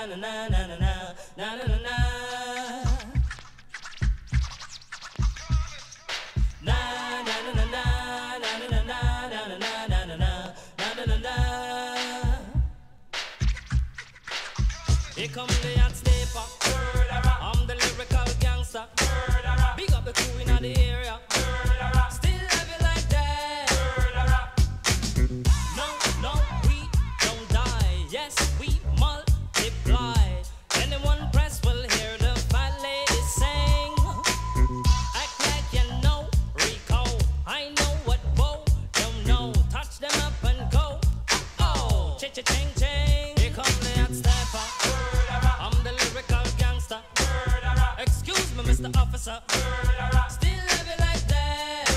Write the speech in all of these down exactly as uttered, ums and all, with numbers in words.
na na na na na na na na. Here come the hot stepper. I'm the lyrical gangster. Big up the crew in the area. Still have it like that. No, no, we don't die. Yes, we multiply. Anyone press will hear the fat lady sing. Act like you know Rico. I know what Bo don't know. Touch them up and go. Oh, cha cha ching ching. Here come the hot stepper. I'm the lyrical gangster. Excuse me, Mister Officer. Still have it like that.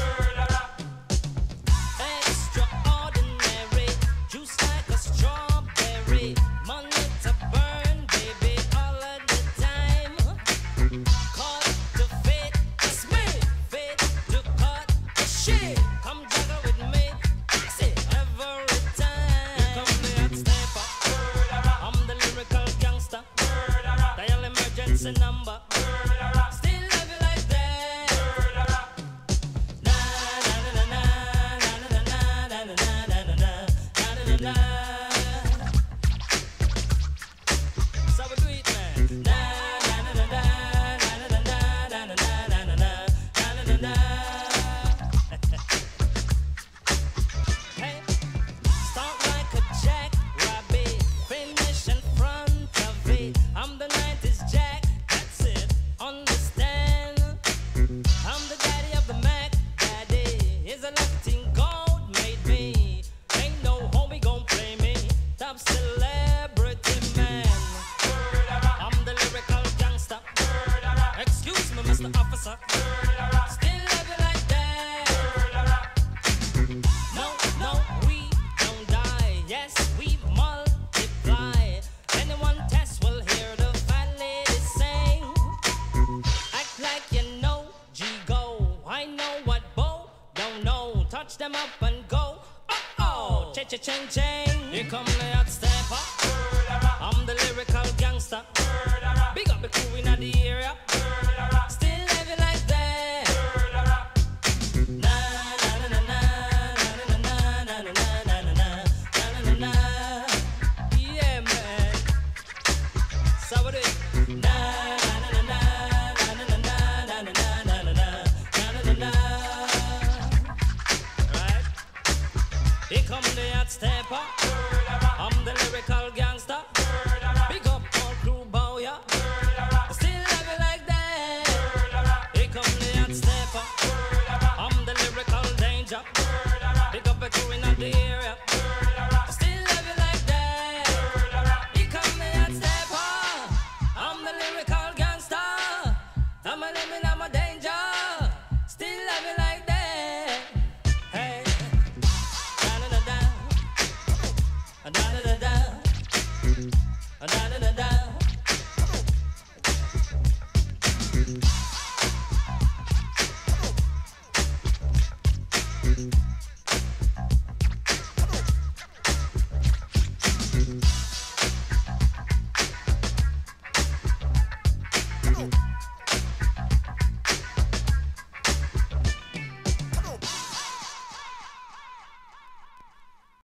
Extraordinary, juice like a strawberry. Money to burn, baby, all of the time. Call to fit, it's me. Fit to cut the shit. Come juggle with me, see every time. Here come the hot stepper. I'm the lyrical gangster. Dial emergency number. Still love you like that. Na na na na na na na na na na na na na na. So we do it, man. Na na na na na na na na na na na na na na. Hey, start like a jackrabbit, finish in front of it. I'm the nineties Jack, that's it, understand? I'm the daddy of the Mac, daddy. Is a lucky gold made me. Ain't no homie gon' play me. Top celebrity man. I'm the lyrical gangster. Excuse me, Mister Officer. Still love you like that. No, no, we don't die. Yes, we multiply. Anyone test will hear the fat lady sing. Act like you know G-Go. I know what Bo don't know. Touch them up and go. Oh-oh, cha-cha-ching-ching. Here come the hot stepper. I'm the lyrical gangster. Big up the crew in the area. Still have it like that. Na na na na na na na na na na na na na na. Yeah, man. So what do it? Na na na na na na na na na na na na na na. Right? Here come the hot stepper. I'm the lyrical gangster. Big up all crew bow ya. Still have it like that. Here come the hot stepper. I'm the lyrical danger. Big up the crew in the area. Still have it like that. Here come the hot stepper. I'm the lyrical gangster. I'm a limit, I'm a danger. Still have it like that. Hey, da da da da, da da da da, da da da.